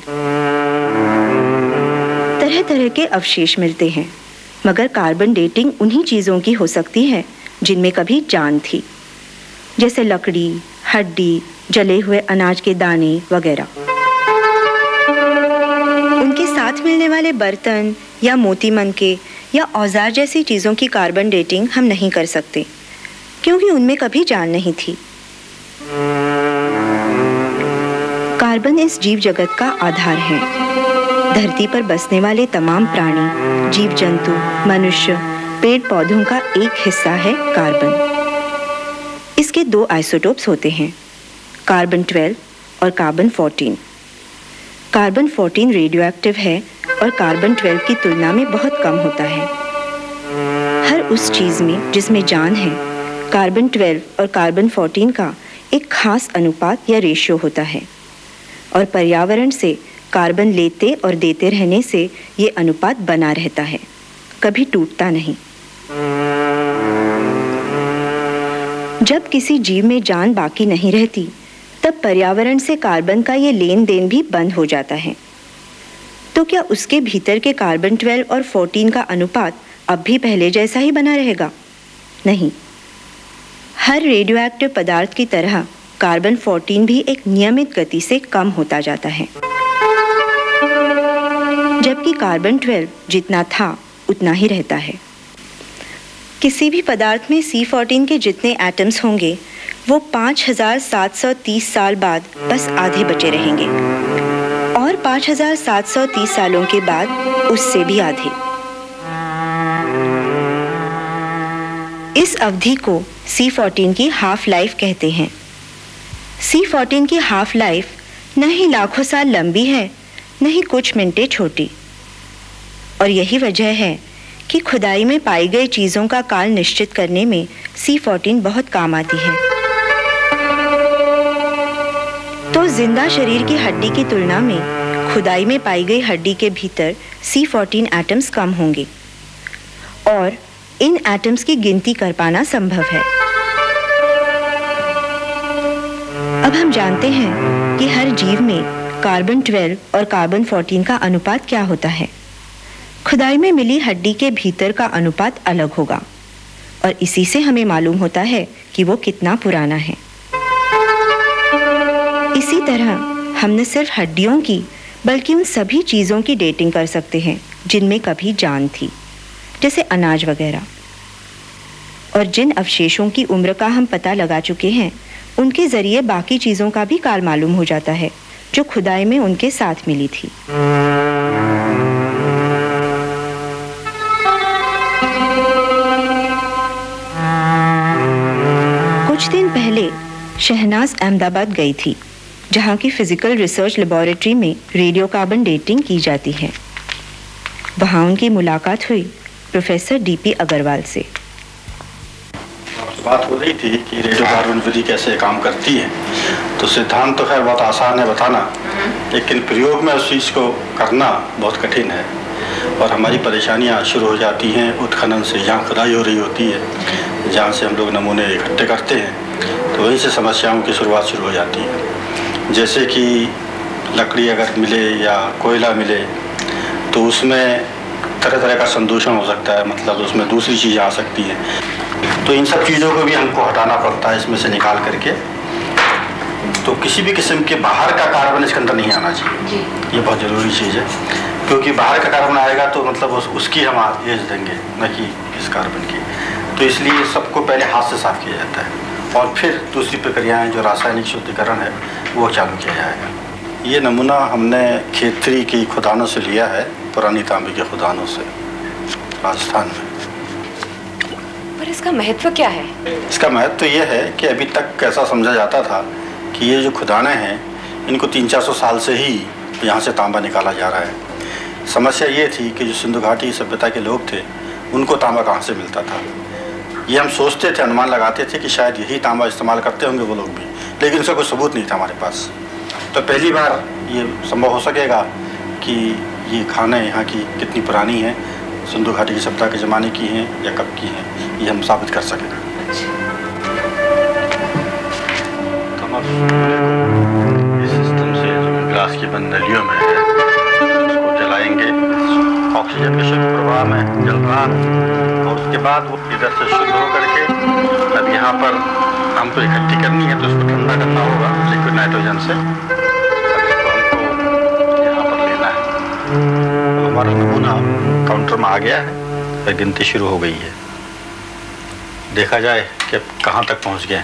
तरह तरह के अवशेष मिलते हैं, मगर कार्बन डेटिंग उन्हीं चीजों की हो सकती है जिनमें कभी जान थी, जैसे लकड़ी, हड्डी, जले हुए अनाज के दाने वगैरह। उनके साथ मिलने वाले बर्तन या मोती मनके या औजार जैसी चीजों की कार्बन डेटिंग हम नहीं कर सकते, क्योंकि उनमें कभी जान नहीं थी। कार्बन इस जीव जगत का आधार है। धरती पर बसने वाले तमाम प्राणी, जीव जंतु, मनुष्य, पेड़ पौधों का एक हिस्सा है कार्बन। इसके दो आइसोटोप्स होते हैं, कार्बन ट्वेल्व और carbon fourteen. Carbon fourteen radioactive है और कार्बन ट्वेल्व की तुलना में बहुत कम होता है। हर उस चीज़ में जिसमें जान है, कार्बन ट्वेल्व और कार्बन फोर्टीन का एक खास अनुपात या रेशियो होता है और पर्यावरण से कार्बन लेते और देते रहने से ये अनुपात बना रहता है, कभी टूटता नहीं। जब किसी जीव में जान बाकी नहीं रहती, तब पर्यावरण से कार्बन का ये लेन देन भी बंद हो जाता है। तो क्या उसके भीतर के कार्बन ट्वेल्व और फोर्टीन का अनुपात अब भी पहले जैसा ही बना रहेगा? नहीं। हर रेडियोएक्टिव पदार्थ की तरह कार्बन फोर्टीन भी एक नियमित गति से कम होता जाता है, जबकि कार्बन ट्वेल्व जितना था उतना ही रहता है। किसी भी पदार्थ में सी फोर्टीन के जितने एटम्स होंगे वो पाँच हजार सात सौ तीस साल बाद बस आधे बचे रहेंगे और पाँच हजार सात सौ तीस सालों के बाद उससे भी आधे। इस अवधि को सी फोर्टीन की हाफ लाइफ कहते हैं। सी फोर्टीन की हाफ लाइफ न ही लाखों साल लंबी है, न ही कुछ मिनटें छोटी। और यही वजह है कि खुदाई में पाई गई चीज़ों का काल निश्चित करने में सी फोर्टीन बहुत काम आती है। तो जिंदा शरीर की हड्डी की तुलना में खुदाई में पाई गई हड्डी के भीतर सी फोर्टीन एटम्स कम होंगे और इन एटम्स की गिनती कर पाना संभव है। अब हम जानते हैं कि हर जीव में कार्बन ट्वेल्व और कार्बन फोर्टीन का अनुपात क्या होता है। खुदाई में मिली हड्डी के भीतर का अनुपात अलग होगा और इसी से हमें मालूम होता है कि वो कितना पुराना है। इसी तरह हम न सिर्फ हड्डियों की बल्कि उन सभी चीज़ों की डेटिंग कर सकते हैं जिनमें कभी जान थी, जैसे अनाज वगैरह। और जिन अवशेषों की उम्र का हम पता लगा चुके हैं, उनके ज़रिए बाकी चीज़ों का भी काल मालूम हो जाता है जो खुदाई में उनके साथ मिली थी। कुछ दिन पहले शहनाज अहमदाबाद गई थी, जहाँ की फिजिकल रिसर्च लेबोरेटरी में रेडियोकार्बन डेटिंग की जाती है। वहाँ उनकी मुलाकात हुई प्रोफेसर डीपी अग्रवाल से। बात हो रही थी कि रेडियोकार्बन विधि कैसे काम करती है, तो सिद्धांत तो खैर बहुत आसान है बताना, लेकिन प्रयोग में उस चीज़ को करना बहुत कठिन है। और हमारी परेशानियाँ शुरू हो जाती हैं उत्खनन से, जहाँ खुदाई हो रही होती है, जहाँ से हम लोग नमूने इकट्ठे करते हैं, तो वहीं से समस्याओं की शुरुआत शुरू हो जाती है। जैसे कि लकड़ी अगर मिले या कोयला मिले तो उसमें तरह तरह का संदूषण हो सकता है, मतलब उसमें दूसरी चीज़ें आ सकती हैं। तो इन सब चीज़ों को भी हमको हटाना पड़ता है इसमें से निकाल करके। तो किसी भी किस्म के बाहर का कार्बन इसके अंदर नहीं आना चाहिए, ये बहुत ज़रूरी चीज़ है, क्योंकि बाहर का कार्बन आएगा तो मतलब उस, उसकी हम एज देंगे, न कि इस कार्बन की। तो इसलिए सबको पहले हाथ से साफ किया जाता है और फिर दूसरी प्रक्रियाएँ जो रासायनिक शुद्धिकरण है वो चालू किया जाएगा। ये नमूना हमने खेतरी की खुदानों से लिया है, पुरानी तांबे के खुदानों से, राजस्थान में। पर इसका महत्व क्या है? इसका महत्व ये है कि अभी तक ऐसा समझा जाता था कि ये जो खुदानें हैं इनको तीन चार सौ साल से ही यहाँ से तांबा निकाला जा रहा है। समस्या ये थी कि जो सिंधु घाटी सभ्यता के लोग थे उनको तांबा कहाँ से मिलता था। ये हम सोचते थे, अनुमान लगाते थे कि शायद यही तांबा इस्तेमाल करते होंगे वो लोग भी, लेकिन उसका कोई सबूत नहीं था हमारे पास। तो पहली बार ये संभव हो सकेगा कि ये खाने यहाँ की कितनी पुरानी है, सिंधु घाटी की सभ्यता के ज़माने की हैं या कब की हैं, ये हम साबित कर सकेंगे। तो हम इस सिस्टम से जो ग्लास की बंद नलियों में है उसको जलाएंगे, ऑक्सीजन के शुद्ध प्रवाह में जल रहा है और उसके बाद वो इधर से शुद्ध हो करके अब यहाँ पर हमको इकट्ठी करनी है, तो उसको ठंडा करना होगा लिक्विड नाइट्रोजन से। अब इसको हमको यहाँ पर लेना है। तो हमारा नमूना काउंटर में आ गया है और गिनती शुरू हो गई है। देखा जाए कि कहाँ तक पहुँच गए।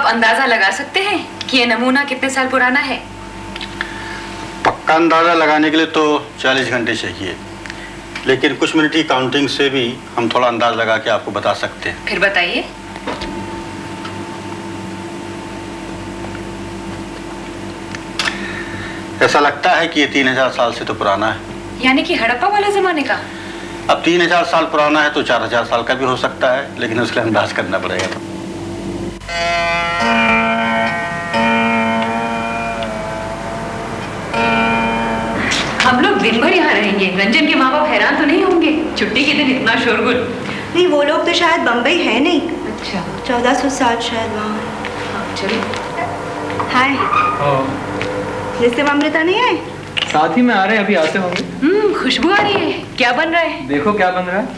अंदाजा लगा सकते हैं कि ये नमूना कितने साल पुराना है? पक्का अंदाजा लगाने के लिए तो चालीस घंटे चाहिए, लेकिन कुछ मिनट की काउंटिंग से भी हम थोड़ा अंदाज लगा के आपको बता सकते हैं। फिर बताइए। ऐसा लगता है कि ये तीन हजार साल से तो पुराना है। यानी कि हड़प्पा वाले जमाने का? अब तीन हजार साल पुराना है तो चार हजार साल का भी हो सकता है, लेकिन उसके लिए अंदाज करना पड़ेगा। हम लोग दिन भर यहाँ रहेंगे। रंजन के माँ बाप हैरान तो नहीं होंगे? छुट्टी के दिन इतना शोरगुल। नहीं, वो लोग तो शायद बम्बई है नहीं। अच्छा, चौदह सौ सात शायद वहाँ। चलो। हाय। जिससे अमृता नहीं आए? साथ ही में आ रहे हैं, अभी आते होंगे। हम्म, खुशबू आ रही है। क्या बन रहा है? देखो क्या बन रहा है।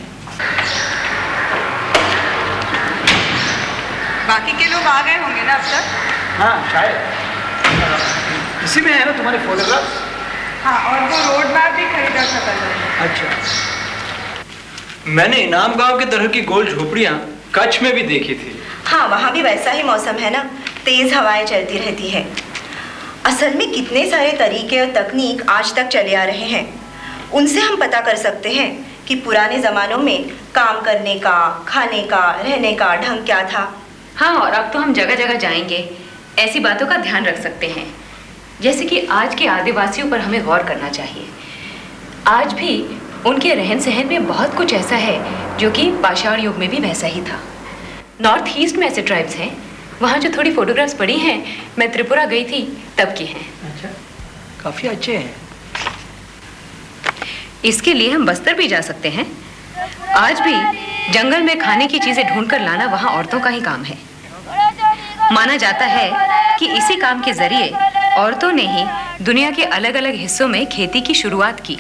बाकी के लोग आ गए होंगे ना अब तक? हाँ शायद। इसी में है ना तुम्हारे फोटोग्राफ? हाँ, और वो रोड मैप भी खरीदा था कल। अच्छा। मैंने इनाम गांव के तरह की गोल झोपड़ियाँ कच्छ में भी देखी थी। हाँ, वहाँ भी वैसा ही मौसम है ना, तेज हवाएं चलती रहती है। असल में कितने सारे तरीके और तकनीक आज तक चले आ रहे हैं, उनसे हम पता कर सकते हैं कि पुराने ज़मानों में काम करने का, खाने का, रहने का ढंग क्या था। हाँ, और अब तो हम जगह जगह जाएंगे, ऐसी बातों का ध्यान रख सकते हैं, जैसे कि आज के आदिवासियों पर हमें गौर करना चाहिए। आज भी उनके रहन सहन में बहुत कुछ ऐसा है जो कि पाषाण युग में भी वैसा ही था। नॉर्थ ईस्ट में ऐसे ट्राइब्स हैं, वहाँ जो थोड़ी फोटोग्राफ्स पड़ी हैं, मैं त्रिपुरा गई थी तब की हैं। अच्छा, काफी अच्छे हैं। इसके लिए हम बस्तर भी जा सकते हैं। आज भी जंगल में खाने की चीजें ढूंढकर लाना वहाँ औरतों का ही काम है। माना जाता है कि इसी काम के जरिए औरतों ने ही दुनिया के अलग अलग हिस्सों में खेती की शुरुआत की।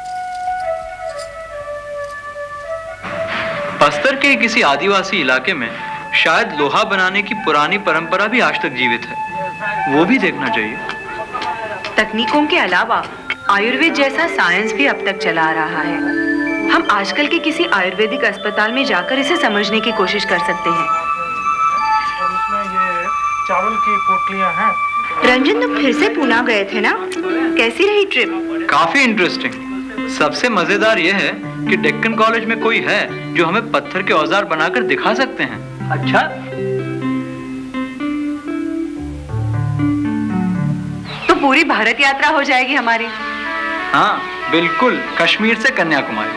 बस्तर के किसी आदिवासी इलाके में शायद लोहा बनाने की पुरानी परंपरा भी आज तक जीवित है, वो भी देखना चाहिए। तकनीकों के अलावा आयुर्वेद जैसा साइंस भी अब तक चला आ रहा है। हम आजकल के किसी आयुर्वेदिक अस्पताल में जाकर इसे समझने की कोशिश कर सकते हैं। और उसमें ये चावल की पोटलियां हैं। रंजन, तुम फिर से पूना गए थे ना, कैसी रही ट्रिप? काफी इंटरेस्टिंग। सबसे मजेदार यह है कि डेक्कन कॉलेज में कोई है जो हमें पत्थर के औजार बनाकर दिखा सकते हैं। अच्छा, तो पूरी भारत यात्रा हो जाएगी हमारी। हाँ बिल्कुल, कश्मीर से कन्याकुमारी।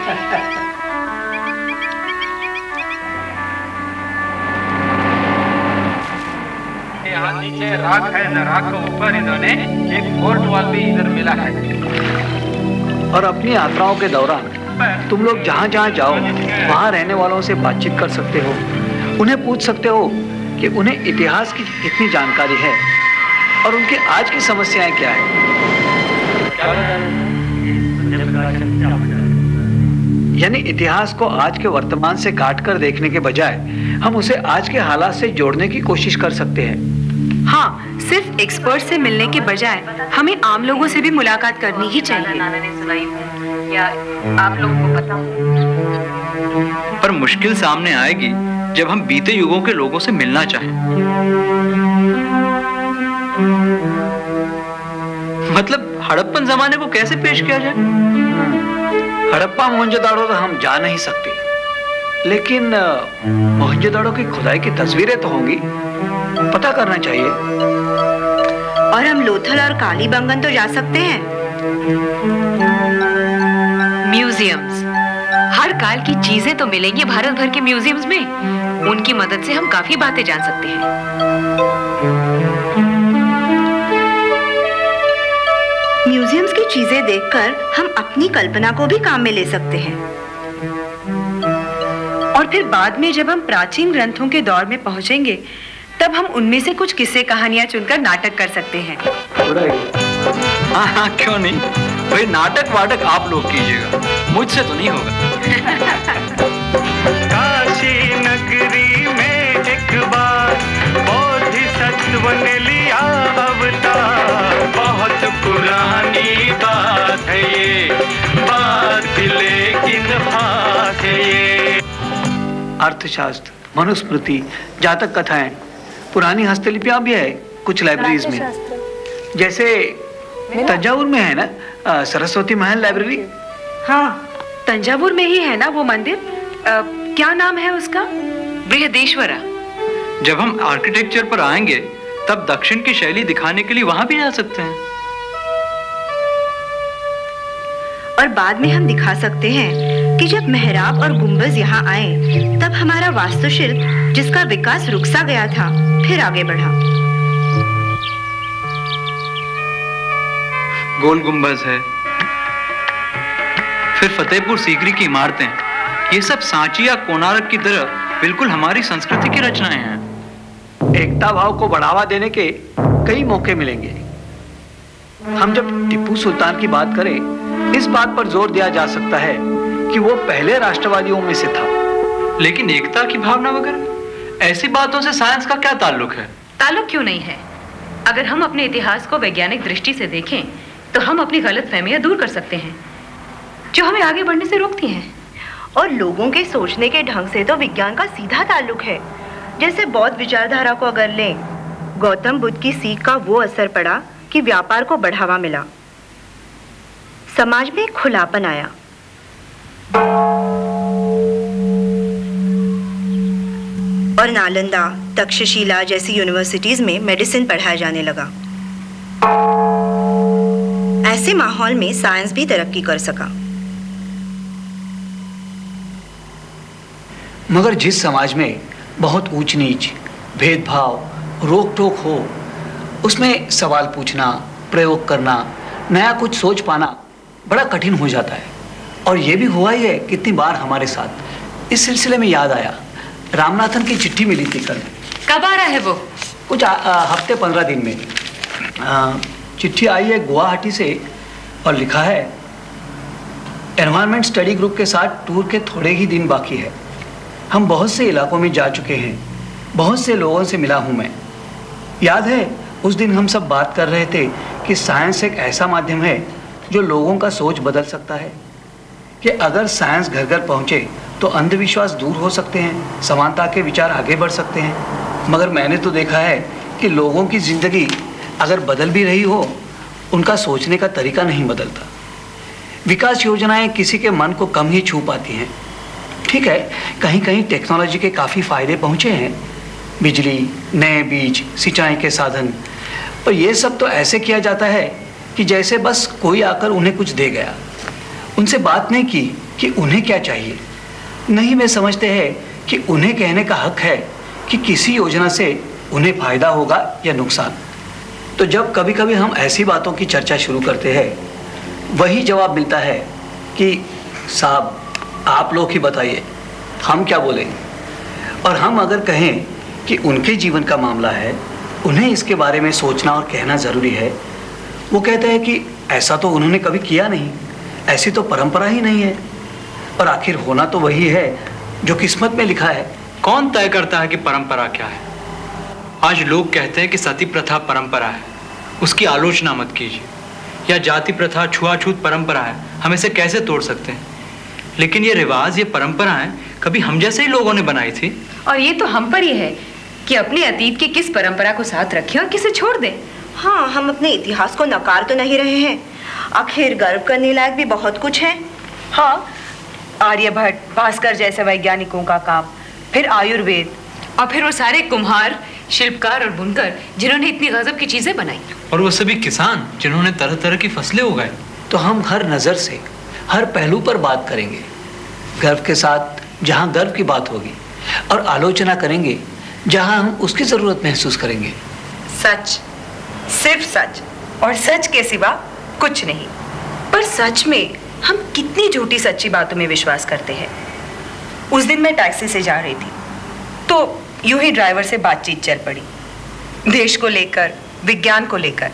यहाँ नीचे राख है न राख के ऊपर इन्होंने एक फोर्ट वॉल भी इधर मिला है। और अपनी यात्राओं के दौरान तुम लोग जहाँ जहाँ जाओ वहाँ रहने वालों से बातचीत कर सकते हो, उन्हें पूछ सकते हो कि उन्हें इतिहास की कितनी जानकारी है और उनकी आज की समस्याएं क्या है। यानी इतिहास को आज के वर्तमान से काट कर देखने के बजाय हम उसे आज के हालात से जोड़ने की कोशिश कर सकते हैं। हाँ, सिर्फ एक्सपर्ट से मिलने के बजाय हमें आम लोगों से भी मुलाकात करनी ही चाहिए। या आप लोगों को पता हो। पर मुश्किल सामने आएगी जब हम बीते युगों के लोगों से मिलना चाहें। मतलब हड़प्पन जमाने को कैसे पेश किया जाए? हड़प्पा मोहनजोदाड़ो तो हम जा नहीं सकते, लेकिन मोहनजोदाड़ो की खुदाई की तस्वीरें तो होंगी, पता करना चाहिए। और हम लोथल और कालीबंगन तो जा सकते हैं। म्यूजियम्स, हर काल की चीजें तो मिलेंगी भारत भर के म्यूजियम्स में। उनकी मदद से हम काफी बातें जान सकते हैं। म्यूजियम्स की चीजें देखकर हम अपनी कल्पना को भी काम में ले सकते हैं। और फिर बाद में जब हम प्राचीन ग्रंथों के दौर में पहुंचेंगे, तब हम उनमें से कुछ किस्से कहानियां चुनकर नाटक कर सकते हैं। हाँ हाँ, क्यों नहीं। भाई नाटक वाटक आप लोग कीजिएगा, मुझसे तो नहीं होगा। काशी नगरी में एक बार बोधिसत्व ने लिया अवतार। बहुत पुरानी बात है ये बात, लेकिन खास है ये। अर्थशास्त्र, मनुस्मृति, जातक कथाएं पुरानी हस्तलिपियां भी है कुछ लाइब्रेरीज में, जैसे तंजावुर में है ना सरस्वती महल लाइब्रेरी। हाँ, तंजावुर में ही है ना वो मंदिर, आ, क्या नाम है उसका? बृहदेश्वरा। जब हम आर्किटेक्चर पर आएंगे तब दक्षिण की शैली दिखाने के लिए वहां भी जा सकते हैं। और बाद में हम दिखा सकते हैं कि जब मेहराब और गुंबज यहाँ आए तब हमारा वास्तुशिल्प जिसका विकास रुक सा गया था फिर आगे बढ़ा। गोल गुंबज है, फिर फतेहपुर सीकरी की इमारतें, ये सब सांची या कोणार्क की तरह बिल्कुल हमारी संस्कृति की रचनाएं हैं। एकता भाव को बढ़ावा देने के कई मौके मिलेंगे। हम जब टीपू सुल्तान की बात करें, इस बात पर जोर दिया जा सकता है कि वो पहले राष्ट्रवादियों में से था। लेकिन एकता की भावना वगैरह ऐसी बातों से साइंस का क्या ताल्लुक है? ताल्लुक क्यों नहीं है? अगर हम अपने इतिहास को वैज्ञानिक दृष्टि से देखें तो हम अपनी गलतफहमियां दूर कर सकते हैं जो हमें आगे बढ़ने से रोकती हैं। और लोगों के सोचने के ढंग से तो विज्ञान का सीधा ताल्लुक है। जैसे बौद्ध विचारधारा को अगर लें, गौतम बुद्ध की सीख का वो असर पड़ा कि व्यापार को बढ़ावा मिला, समाज में खुलापन आया। और नालंदा, तक्षशिला जैसी यूनिवर्सिटीज में मेडिसिन पढ़ाया जाने लगा। ऐसे माहौल में साइंस भी तरक्की कर सका। मगर जिस समाज में बहुत ऊंच नीच, भेदभाव, रोक टोक हो, उसमें सवाल पूछना, प्रयोग करना, नया कुछ सोच पाना बड़ा कठिन हो जाता है। और ये भी हुआ ही है कितनी बार हमारे साथ। इस सिलसिले में याद आया, रामनाथन की चिट्ठी मिली थी कल। कब आ रहा है वो? कुछ आ, आ, हफ्ते पंद्रह दिन में। आ, चिट्ठी आई है गुवाहाटी से और लिखा है, एनवायरमेंट स्टडी ग्रुप के साथ टूर के थोड़े ही दिन बाकी है। हम बहुत से इलाकों में जा चुके हैं, बहुत से लोगों से मिला हूं मैं। याद है उस दिन हम सब बात कर रहे थे कि साइंस एक ऐसा माध्यम है जो लोगों का सोच बदल सकता है, कि अगर साइंस घर घर पहुंचे तो अंधविश्वास दूर हो सकते हैं, समानता के विचार आगे बढ़ सकते हैं। मगर मैंने तो देखा है कि लोगों की जिंदगी अगर बदल भी रही हो, उनका सोचने का तरीका नहीं बदलता। विकास योजनाएं किसी के मन को कम ही छू पाती हैं। ठीक है, कहीं कहीं टेक्नोलॉजी के काफ़ी फायदे पहुंचे हैं, बिजली, नए बीज, सिंचाई के साधन, पर यह सब तो ऐसे किया जाता है कि जैसे बस कोई आकर उन्हें कुछ दे गया। उनसे बात नहीं की कि उन्हें क्या चाहिए। नहीं वे समझते हैं कि उन्हें कहने का हक है कि किसी योजना से उन्हें फायदा होगा या नुकसान। तो जब कभी कभी हम ऐसी बातों की चर्चा शुरू करते हैं, वही जवाब मिलता है कि साहब आप लोग ही बताइए, हम क्या बोलेंगे। और हम अगर कहें कि उनके जीवन का मामला है, उन्हें इसके बारे में सोचना और कहना ज़रूरी है, वो कहते हैं कि ऐसा तो उन्होंने कभी किया नहीं, ऐसी तो परंपरा ही नहीं है। और आखिर होना तो वही है जो किस्मत में लिखा है। कौन तय करता है कि परंपरा क्या है? आज लोग कहते हैं कि सती प्रथा परंपरा है, उसकी आलोचना मत कीजिए, या जाति प्रथा छुआछूत परंपरा है, हम इसे कैसे तोड़ सकते हैं। लेकिन ये रिवाज, ये परंपराएं कभी हम जैसे ही लोगों ने बनाई थी। और ये तो हम पर ही है कि अपने अतीत की किस परंपरा को साथ रखें और किसे छोड़ दें। हाँ, हम अपने इतिहास को नकार तो नहीं रहे हैं, आखिर गर्व करने लायक भी बहुत कुछ है। हाँ, आर्यभट्ट, भास्कर जैसे वैज्ञानिकों का काम, फिर आयुर्वेद, और फिर वो सारे कुम्हार, शिल्पकार और बुनकर जिन्होंने इतनी गजब की चीजें बनाई, और वो सभी किसान जिन्होंने तरह तरह की फसलें उगाई। तो हम हर नजर से, हर पहलू पर बात करेंगे, गर्व के साथ जहाँ गर्व की बात होगी, और आलोचना करेंगे जहाँ हम उसकी जरूरत महसूस करेंगे। सच, सिर्फ सच, और सच के सिवा कुछ नहीं। पर सच में हम कितनी झूठी सच्ची बातों में विश्वास करते हैं। उस दिन मैं टैक्सी से जा रही थी तो यूं ही ड्राइवर से बातचीत चल पड़ी, देश को लेकर, विज्ञान को लेकर।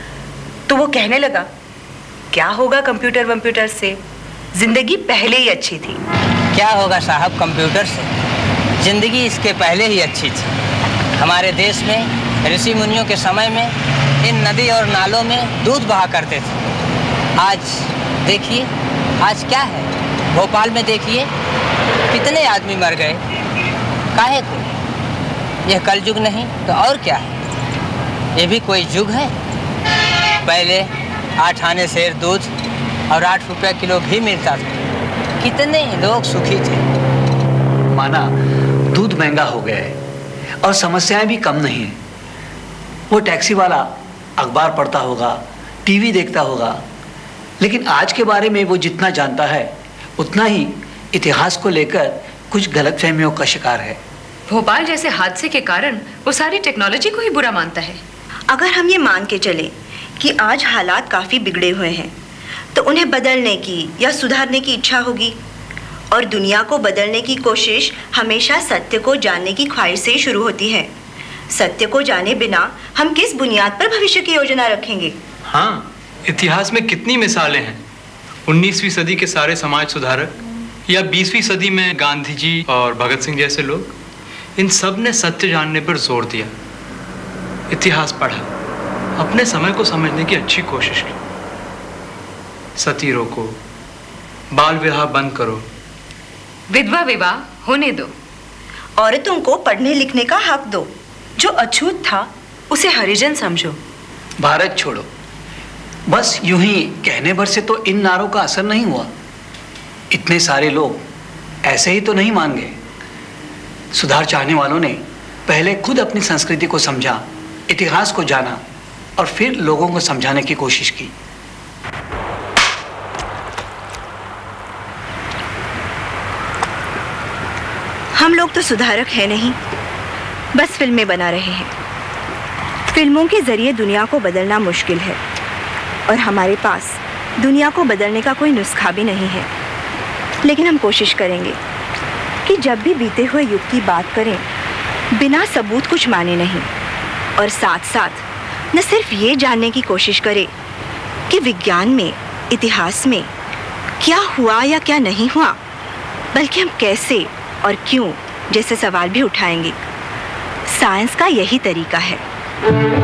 तो वो कहने लगा, क्या होगा कंप्यूटर वंप्यूटर से, जिंदगी पहले ही अच्छी थी। क्या होगा साहब कंप्यूटर से, जिंदगी इसके पहले ही अच्छी थी। हमारे देश में ऋषि मुनियों के समय में इन नदी और नालों में दूध बहा करते थे। आज देखिए, आज क्या है, भोपाल में देखिए कितने आदमी मर गए, काहे को। यह कलयुग नहीं तो और क्या है? ये भी कोई युग है? पहले आठ आने शेर दूध और आठ रुपया किलो घी मिलता था। कितने लोग सुखी थे। माना दूध महंगा हो गया है और समस्याएं भी कम नहीं है। वो टैक्सी वाला अखबार पढ़ता होगा, टीवी देखता होगा, लेकिन आज के बारे में वो जितना जानता है उतना ही इतिहास को लेकर कुछ गलतफहमियों का शिकार है। भोपाल जैसे हादसे के कारण वो सारी टेक्नोलॉजी को ही बुरा मानता है। अगर हम ये मान के चले कि आज हालात काफी बिगड़े हुए हैं, तो उन्हें बदलने की या सुधारने की इच्छा होगी, और दुनिया को बदलने की कोशिश हमेशा सत्य को जानने की ख्वाहिश से ही शुरू होती है। सत्य को जाने बिना हम किस बुनियाद पर भविष्य की योजना रखेंगे? हाँ, इतिहास में कितनी मिसालें हैं। उन्नीसवीं सदी के सारे समाज सुधारक या बीसवीं सदी में गांधी जी और भगत सिंह जैसे लोग, इन सब ने सत्य जानने पर जोर दिया। इतिहास पढ़ा, अपने समय को समझने की अच्छी कोशिश की। सती रोको, बाल विवाह बंद करो, विधवा विवाह होने दो, औरतों को पढ़ने लिखने का हक दो, जो अछूत था उसे हरिजन समझो, भारत छोड़ो। बस यूं ही कहने भर से तो इन नारों का असर नहीं हुआ। इतने सारे लोग ऐसे ही तो नहीं मान गए। सुधार चाहने वालों ने पहले खुद अपनी संस्कृति को समझा, इतिहास को जाना और फिर लोगों को समझाने की कोशिश की। हम लोग तो सुधारक हैं नहीं, बस फिल्में बना रहे हैं। फिल्मों के जरिए दुनिया को बदलना मुश्किल है और हमारे पास दुनिया को बदलने का कोई नुस्खा भी नहीं है। लेकिन हम कोशिश करेंगे कि जब भी बीते हुए युग की बात करें, बिना सबूत कुछ माने नहीं, और साथ साथ न सिर्फ ये जानने की कोशिश करें कि विज्ञान में, इतिहास में क्या हुआ या क्या नहीं हुआ, बल्कि हम कैसे और क्यों जैसे सवाल भी उठाएंगे। साइंस का यही तरीका है।